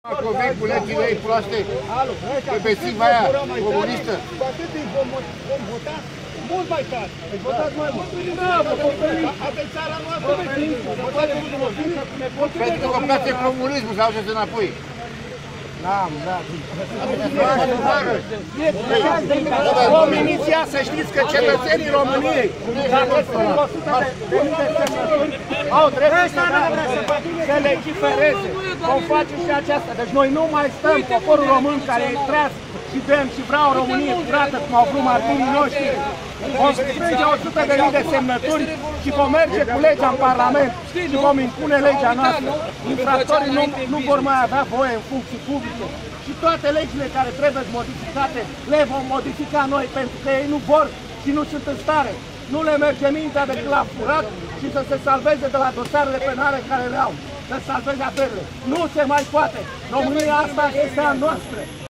Acum cu legile ei proaste, pe bețiva aia comunistă. Cu atât timp vom vota mult mai tare. Deci votați mai mult. Da, vă conferim. Aveți țara noastră. Pentru că vă place comunismul, să auzeți înapoi. Vom iniția, să știți că cetățenii României, dacă sunt 100 de mii de semnături, au dreptul să legifereze. Vom face și aceasta. Deci noi nu mai stăm, poporul român care e tras și vrem și vrea o Românie curată, cum au vrut martirii noștri. Vom strânge 100 de mii de semnături și vom merge cu legea în Parlament și vom impune legea noastră. Infractorii nu vor mai avea voie în funcții publice. Și toate legile care trebuie modificate le vom modifica noi, pentru că ei nu vor și nu sunt în stare. Nu le merge mintea decât la furat și să se salveze de la dosarele penale care le au. Să salveze averile. Nu se mai poate. România asta este a noastră.